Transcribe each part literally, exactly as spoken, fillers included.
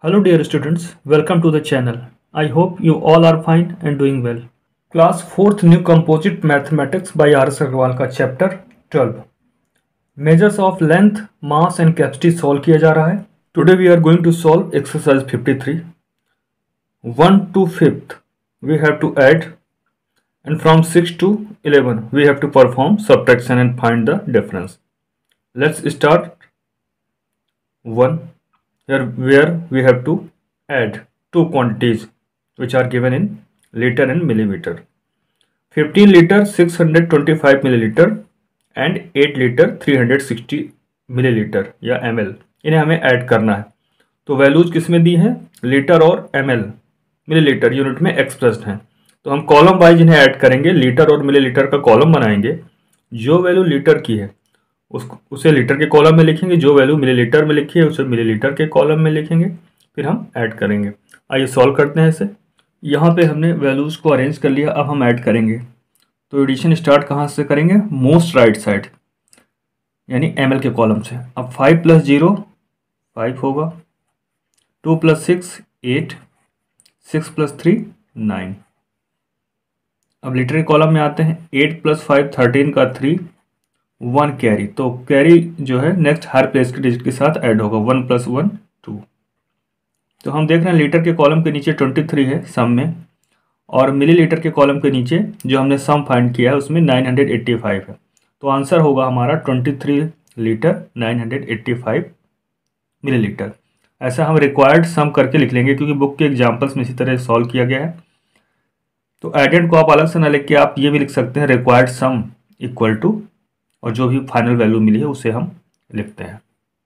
Hello dear students, welcome to the channel. I hope you all are fine and doing well. Class fourth New Composite Mathematics by R S Agarwal का chapter twelve measures of length mass and capacity solve किया जा रहा है. Today we are going to solve exercise fifty three. One two fifth we have to add and from six to eleven we have to perform subtraction and find the difference. Let's start one. Here where we have to add two quantities which are given in liter and milliliter. fifteen liter six hundred twenty-five milliliter and eight liter three hundred sixty milliliter या ml. इन्हें हमें add करना है. तो values किस में दी हैं? Litre और ml मिलीलीटर यूनिट में एक्सप्रेस्ड हैं. तो हम कॉलम वाइज इन्हें ऐड करेंगे. लीटर और मिलीलीटर का कॉलम बनाएंगे. जो वैल्यू लीटर की है उस उसे लीटर के कॉलम में लिखेंगे. जो वैल्यू मिलीलीटर में लिखी है उसे मिलीलीटर के कॉलम में लिखेंगे. फिर हम ऐड करेंगे. आइए सॉल्व करते हैं इसे. यहाँ पे हमने वैल्यूज़ को अरेंज कर लिया. अब हम ऐड करेंगे. तो एडिशन स्टार्ट कहाँ से करेंगे? मोस्ट राइट साइड यानी एम एल के कॉलम से. अब फाइव प्लस जीरो फाइव होगा. Two plus six eight. Six plus three nine. अब लीटर के कॉलम में आते हैं. एट प्लस फाइव थर्टीन का थ्री. One carry. तो कैरी जो है नेक्स्ट हर प्लेस के डिजिट के साथ ऐड होगा. One plus one two. तो हम देख रहे हैं लीटर के कॉलम के नीचे ट्वेंटी थ्री है सम में, और मिलीलीटर के कॉलम के नीचे जो हमने सम फाइंड किया है उसमें नाइन हंड्रेड एट्टी फाइव है. तो आंसर होगा हमारा twenty three litre nine hundred eighty five millilitre. ऐसा हम रिक्वायर्ड सम करके लिख लेंगे क्योंकि बुक के एग्जाम्पल्स में इसी तरह सॉल्व किया गया है. तो एडेड को आप अलग से ना लिख के आप ये भी लिख सकते हैं रिक्वायर्ड सम इक्वल टू, और जो भी फाइनल वैल्यू मिली है उसे हम लिखते हैं.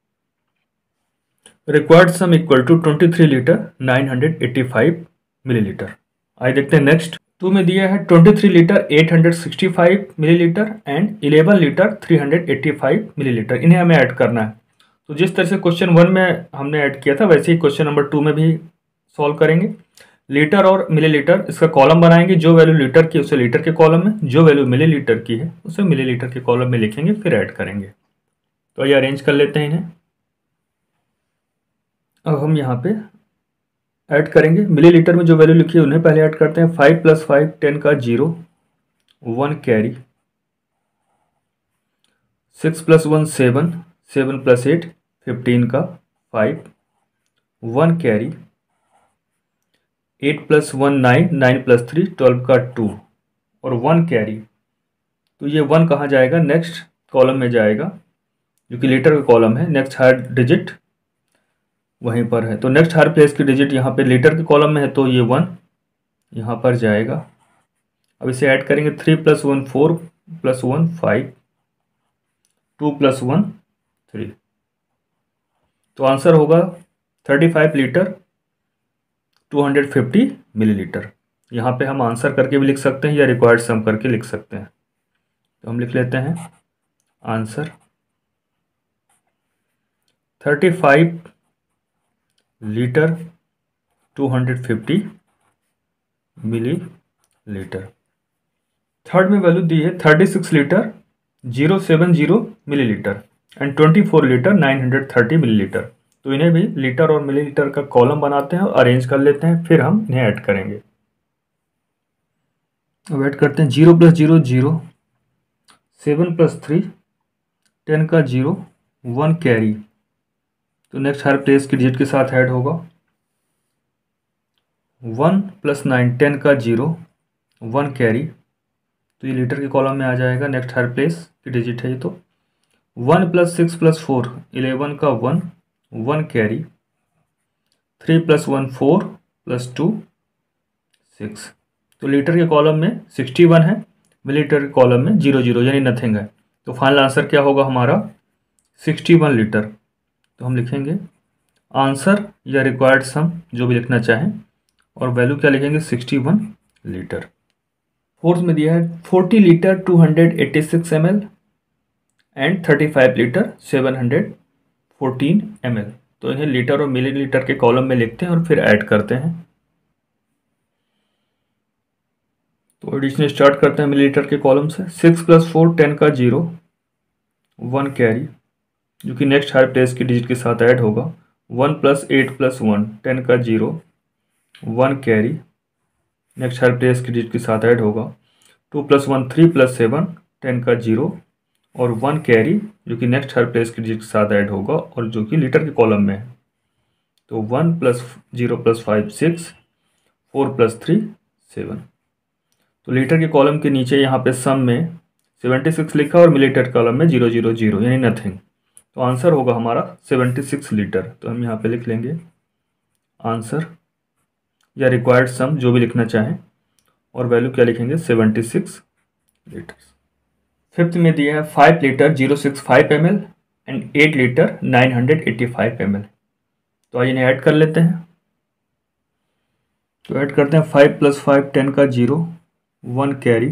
Required sum equal to twenty three litre nine hundred eighty five millilitre. आइए देखते हैं नेक्स्ट. टू में दिया है twenty three litre eight hundred sixty five millilitre and eleven litre three hundred eighty five millilitre. इन्हें हमें ऐड करना है. तो जिस तरह से क्वेश्चन वन में हमने ऐड किया था वैसे ही क्वेश्चन नंबर टू में भी सॉल्व करेंगे. लीटर और मिलीलीटर इसका कॉलम बनाएंगे. जो वैल्यू लीटर की उसे लीटर के कॉलम में, जो वैल्यू मिलीलीटर की है उसे मिलीलीटर के कॉलम में लिखेंगे. फिर ऐड करेंगे. तो ये अरेंज कर लेते हैं इन्हें. अब हम यहाँ पे ऐड करेंगे. मिलीलीटर में जो वैल्यू लिखी है उन्हें पहले ऐड करते हैं. फाइव प्लस फाइव टेन का zero. One carry. Six plus one seven. Seven plus eight fifteen का five. One carry. Eight plus one nine. Nine plus three twelve का टू. और वन कैरी. तो ये वन कहाँ जाएगा? नेक्स्ट कॉलम में जाएगा जो कि लीटर का कॉलम है. नेक्स्ट हर डिजिट वहीं पर है. तो नेक्स्ट हर प्लेस की डिजिट यहाँ पे लीटर के कॉलम में है तो ये वन यहाँ पर जाएगा. अब इसे ऐड करेंगे. Three plus one four plus one five. Two plus one three. तो आंसर होगा thirty five litre two hundred fifty millilitre. यहाँ पे हम आंसर करके भी लिख सकते हैं या रिक्वायर्ड सम करके लिख सकते हैं. तो हम लिख लेते हैं answer thirty five litre two hundred fifty millilitre. Third में वैल्यू दी है thirty six litre zero seven zero millilitre and twenty four litre nine hundred thirty millilitre. तो इन्हें भी लीटर और मिलीलीटर का कॉलम बनाते हैं और अरेंज कर लेते हैं. फिर हम इन्हें ऐड करेंगे. अब ऐड करते हैं. Zero plus zero zero. Seven plus three. Ten का जीरो. One carry. तो नेक्स्ट हर प्लेस की डिजिट के साथ ऐड होगा. One plus nine. टेन का जीरो. One carry. तो ये लीटर के कॉलम में आ जाएगा. नेक्स्ट हर प्लेस की डिजिट है ये. तो one plus six plus four. Eleven का one. One carry. Three plus one four plus two six. तो लीटर के कॉलम में सिक्सटी वन है. मिलीलीटर के कॉलम में जीरो जीरो यानी नथिंग है. तो फाइनल आंसर क्या होगा हमारा? Sixty one litre. तो हम लिखेंगे आंसर या रिक्वायर्ड सम जो भी लिखना चाहें, और वैल्यू क्या लिखेंगे? Sixty one litre. फोर्थ में दिया है forty litre two hundred eighty six M L and thirty five litre seven hundred fourteen M L. तो इन्हें लीटर और मिलीलीटर के कॉलम में लिखते हैं और फिर ऐड करते हैं. तो एडिशन स्टार्ट करते हैं मिलीलीटर के कॉलम से. सिक्स प्लस फोर टेन का जीरो. वन कैरी जो कि नेक्स्ट हर प्लेस की डिजिट के साथ ऐड होगा. One plus eight plus one, ten का जीरो, वन कैरी, नेक्स्ट हर प्लेस की डिजिट के साथ ऐड होगा। Two plus one three plus seven, ten का जीरो और वन कैरी जो कि नेक्स्ट हर प्लेस की डिजिट के साथ ऐड होगा और जो कि लीटर के कॉलम में है। तो one plus zero plus five six, four plus three seven. तो लीटर के कॉलम के नीचे यहाँ पे सम में सेवेंटी सिक्स लिखा और मिलीलीटर कॉलम में जीरो जीरो जीरो यानी नथिंग। तो आंसर होगा हमारा सेवेंटी सिक्स लीटर। तो हम यहाँ पे लिख लेंगे आंसर या रिक्वायर्ड सम जो भी लिखना चाहें और वैल्यू क्या लिखेंगे सेवेंटी सिक्स लीटर। फिफ्थ में दिया है five litre zero six five M L and eight litre nine hundred eighty five M L. तो आइए इन्हें ऐड कर लेते हैं। तो ऐड करते हैं फाइव प्लस फाइव, टेन का zero, one carry,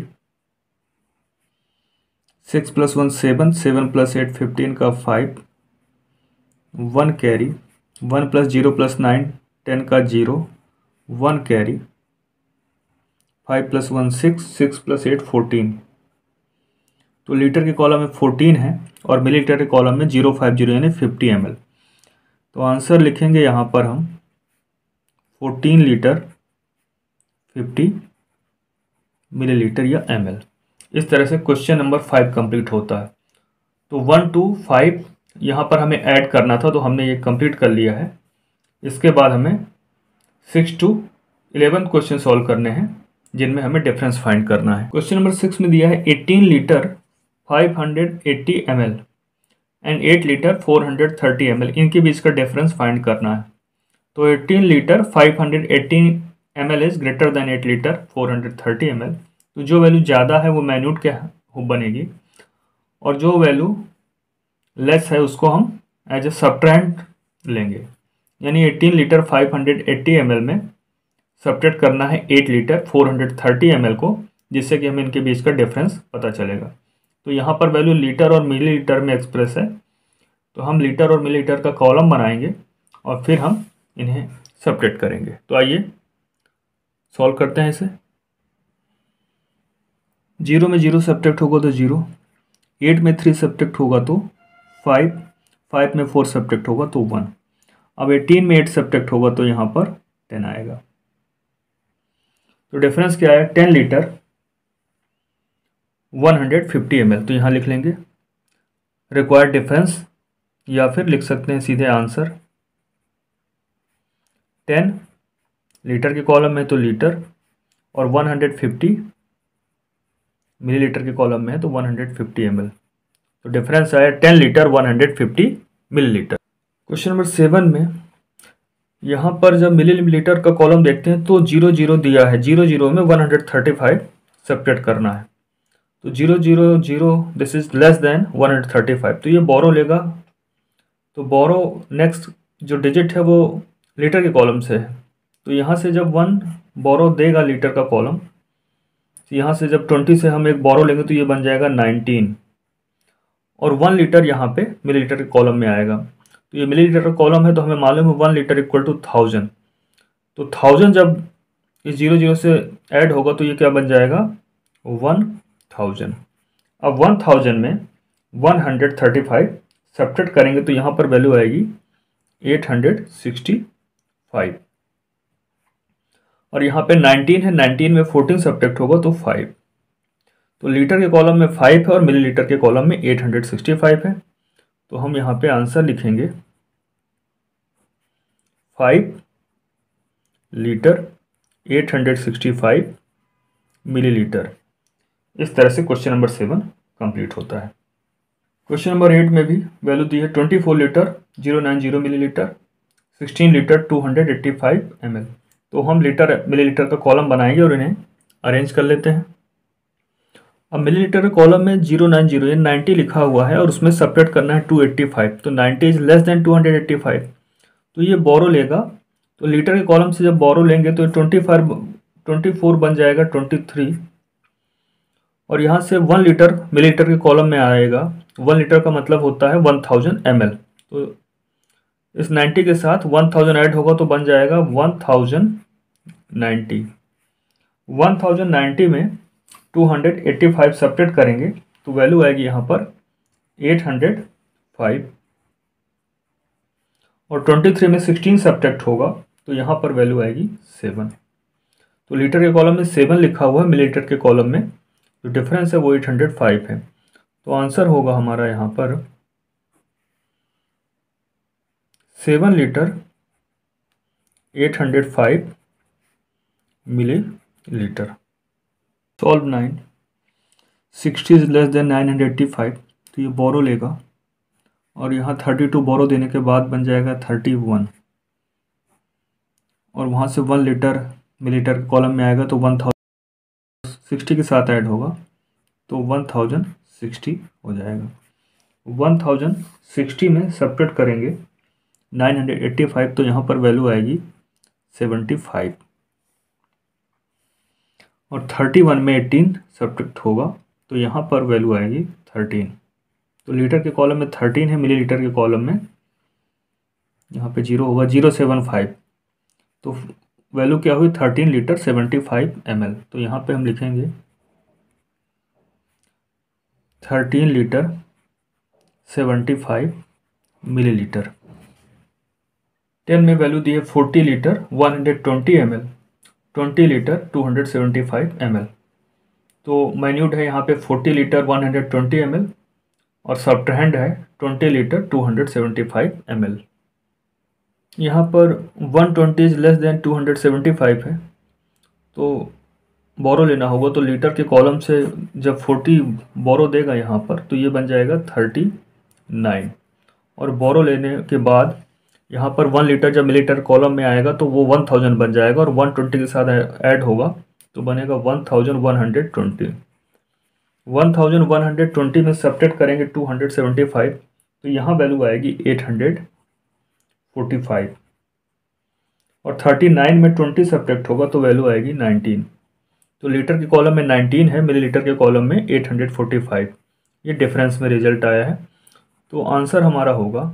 six plus one seven, seven plus eight fifteen का five, one carry, one plus zero plus nine, ten का zero, one carry, five plus one six, six plus eight fourteen. तो litre के column में fourteen है और millilitre के column में zero five zero यानी फिफ्टी एम एल। तो आंसर लिखेंगे यहाँ पर हम फोर्टीन लीटर फिफ्टी मिलीलीटर या एम एल। इस तरह से क्वेश्चन नंबर फाइव कंप्लीट होता है। तो वन टू फाइव यहाँ पर हमें ऐड करना था तो हमने ये कंप्लीट कर लिया है। इसके बाद हमें six to eleven question solve करने हैं जिनमें हमें डिफरेंस फाइंड करना है। क्वेश्चन नंबर सिक्स में दिया है eighteen litre five hundred eighty M L and eight litre four hundred thirty M L, इनके बीच का डिफरेंस फाइंड करना है। तो eighteen litre five hundred eighty M L is greater than eight litre four hundred thirty M L. तो जो value ज़्यादा है वो माइन्यूट क्या बनेगी और जो वैल्यू लेस है उसको हम एज ए सब्ट्रैक्ट लेंगे। यानी eighteen litre five hundred eighty M L में सब्ट्रैक्ट करना है eight litre four hundred thirty M L को, जिससे कि हमें इनके बीच का डिफरेंस पता चलेगा। तो यहाँ पर वैल्यू लीटर और मिलीलीटर में एक्सप्रेस है तो हम लीटर और मिलीलीटर का कॉलम बनाएंगे और फिर हम इन्हें सब्ट्रैक्ट करेंगे। तो आइए सॉल्व करते हैं इसे। जीरो में जीरो सब्ट्रैक्ट होगा तो जीरो, एट में थ्री सब्ट्रैक्ट होगा तो फाइव, फाइव में फोर सब्ट्रैक्ट होगा तो वन। अब एटीन में एट सब्ट्रैक्ट होगा तो यहाँ पर टेन आएगा। तो डिफरेंस क्या है, ten litre one hundred fifty M L. तो यहाँ लिख लेंगे रिक्वायर्ड डिफरेंस या फिर लिख सकते हैं सीधे आंसर। टेन लीटर के कॉलम में तो लीटर और वन हंड्रेड फिफ्टी मिलीलीटर के कॉलम में है तो one hundred fifty M L. तो डिफरेंस आया ten litre one hundred fifty millilitre. Question number seven में यहाँ पर जब मिलीलीटर का कॉलम देखते हैं तो जीरो जीरो दिया है, जीरो जीरो में one hundred thirty five subtract करना है। तो zero zero zero this is less than one hundred thirty five. तो ये बोरो लेगा तो बोरो नेक्स्ट जो डिजिट है वो लीटर के कॉलम से है। तो यहाँ से जब वन बोरो देगा लीटर का कॉलम, तो यहाँ से जब ट्वेंटी से हम एक बोरो लेंगे तो ये बन जाएगा नाइनटीन और वन लीटर यहाँ पे मिलीलीटर के कॉलम में आएगा। तो ये मिलीलीटर का कॉलम है तो हमें मालूम है one litre equal to thousand. तो थाउजेंड जब इस जीरो जीरो से ऐड होगा तो ये क्या बन जाएगा वन थाउजेंड। अब वन थाउजेंड में one hundred thirty five subtract करेंगे तो यहाँ पर वैल्यू आएगी एट हंड्रेड सिक्सटी फाइव और यहाँ पे नाइनटीन है, नाइनटीन में फोर्टीन सब्ट्रैक्ट होगा तो फाइव। तो लीटर के कॉलम में फाइव है और मिलीलीटर के कॉलम में एट हंड्रेड सिक्सटी फाइव है। तो हम यहाँ पे आंसर लिखेंगे five litre eight hundred sixty five millilitre. इस तरह से क्वेश्चन नंबर सेवन कंप्लीट होता है। क्वेश्चन नंबर एट में भी वैल्यू दी है twenty four litre zero nine zero millilitre, sixteen litre two hundred eighty five M L. तो हम लीटर मिलीलीटर का कॉलम बनाएंगे और इन्हें अरेंज कर लेते हैं। अब मिलीलीटर के कॉलम में जीरो नाइन जीरो यानी नाइन्टी लिखा हुआ है और उसमें सब्ट्रैक्ट करना है टू एट्टी फाइव। तो ninety is less than two hundred eighty five. तो ये बोरो लेगा तो लीटर के कॉलम से जब बोरो लेंगे तो ट्वेंटी फाइव ट्वेंटी फोर बन जाएगा ट्वेंटी थ्री और यहाँ से वन लीटर मिलीलीटर के कॉलम में आएगा। वन लीटर का मतलब होता है वन थाउजेंड एम एल। तो इस नाइन्टी के साथ वन थाउजेंड ऐड होगा तो बन जाएगा one thousand ninety. One thousand ninety में two hundred eighty five subtract करेंगे तो वैल्यू आएगी यहाँ पर एट हंड्रेड फाइव और तेईस में सोलह सब्ट्रैक्ट होगा तो यहाँ पर वैल्यू आएगी सेवन। तो लीटर के कॉलम में सेवन लिखा हुआ है, मिलीलीटर के कॉलम में जो डिफरेंस है वो आठ सौ पाँच है। तो आंसर होगा हमारा यहाँ पर सेवन लीटर आठ सौ पाँच millilitre. Solve nine. Sixty is less than nine hundred eighty five, तो ये बोरो लेगा और यहाँ थर्टी टू बोरो देने के बाद बन जाएगा थर्टी वन, और वहाँ से वन लीटर मिलीलीटर के कॉलम में आएगा तो वन थाउजेंड सिक्सटी के साथ ऐड होगा तो वन थाउजेंड सिक्सटी हो जाएगा। वन थाउजेंड सिक्सटी में सब्ट्रैक्ट करेंगे नाइन हंड्रेड एट्टी फाइव तो यहाँ पर वैल्यू आएगी सेवेंटी फाइव, और थर्टी वन में एटीन सब्ट्रैक्ट होगा तो यहाँ पर वैल्यू आएगी थर्टीन। तो लीटर के कॉलम में थर्टीन है, मिलीलीटर के कॉलम में यहाँ पे जीरो होगा, जीरो सेवन फाइव, तो वैल्यू क्या हुई thirteen litre seventy five M L. तो यहाँ पे हम लिखेंगे thirteen litre seventy five millilitre. Ten में वैल्यू दी है forty litre one hundred twenty M L, twenty litre two hundred seventy five M L. तो माइन्यूट है यहाँ पे forty litre one hundred twenty M L और सब्ट्रैंड है twenty litre two hundred seventy five M L. यहाँ पर one twenty is less than two hundred seventy five है तो बोरो लेना होगा। तो लीटर के कॉलम से जब फोर्टी बोरो देगा यहाँ पर तो ये बन जाएगा थर्टी नाइन, और बोरो लेने के बाद यहाँ पर वन लीटर जब मिलीलीटर कॉलम में आएगा तो वो वन थाउजेंड बन जाएगा और वन ट्वेंटी के साथ ऐड होगा तो बनेगा one thousand one hundred twenty. One thousand one hundred twenty में सब्ट्रैक्ट करेंगे टू हंड्रेड सेवेंटी फाइव तो यहाँ वैल्यू आएगी एट हंड्रेड फोर्टी फाइव, और थर्टी नाइन में ट्वेंटी सब्ट्रैक्ट होगा तो वैल्यू आएगी नाइनटीन। तो लीटर के कॉलम में नाइनटीन है, मिलीलीटर के कॉलम में एट हंड्रेड फोर्टी फाइव, ये डिफरेंस में रिजल्ट आया है। तो आंसर हमारा होगा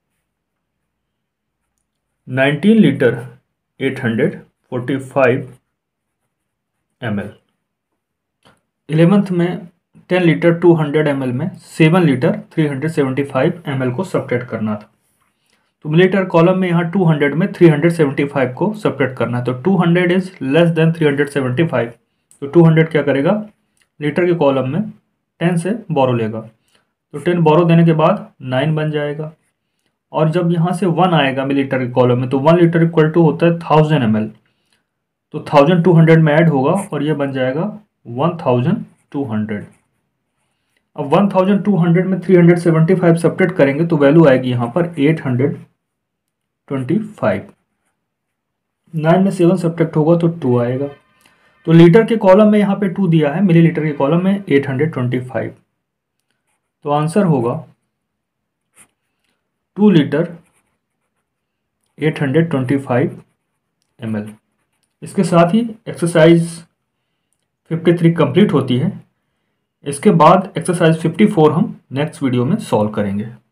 nineteen litre eight hundred forty five M L. Eleventh में ten litre two hundred M L में seven litre three hundred seventy five M L को सब्ट्रैक्ट करना था। तो मिलीलीटर कॉलम में यहाँ टू हंड्रेड में थ्री हंड्रेड सेवेंटी फाइव को सब्ट्रैक्ट करना है। तो two hundred is less than three hundred seventy five, तो टू हंड्रेड क्या करेगा लीटर के कॉलम में टेन से बोरो लेगा, तो टेन बोरो देने के बाद नाइन बन जाएगा, और जब यहाँ से वन आएगा मिलीलीटर के कॉलम में तो वन लीटर इक्वल टू होता है थाउजेंड एम एल, तो थाउजेंड टू हंड्रेड में ऐड होगा और ये बन जाएगा वन थाउजेंड टू हंड्रेड। अब वन थाउजेंड टू हंड्रेड में three hundred seventy five subtract करेंगे तो वैल्यू आएगी यहाँ पर eight hundred twenty five. Nine में सेवन सब्ट्रैक्ट होगा तो टू आएगा। तो लीटर के कॉलम में यहाँ पे टू दिया है, मिलीलीटर के कॉलम में एट हंड्रेड ट्वेंटी फाइव। तो आंसर होगा two litre eight hundred twenty five M L. इसके साथ ही एक्सरसाइज फिफ्टी थ्री कंप्लीट होती है। इसके बाद एक्सरसाइज फिफ्टी फोर हम नेक्स्ट वीडियो में सॉल्व करेंगे।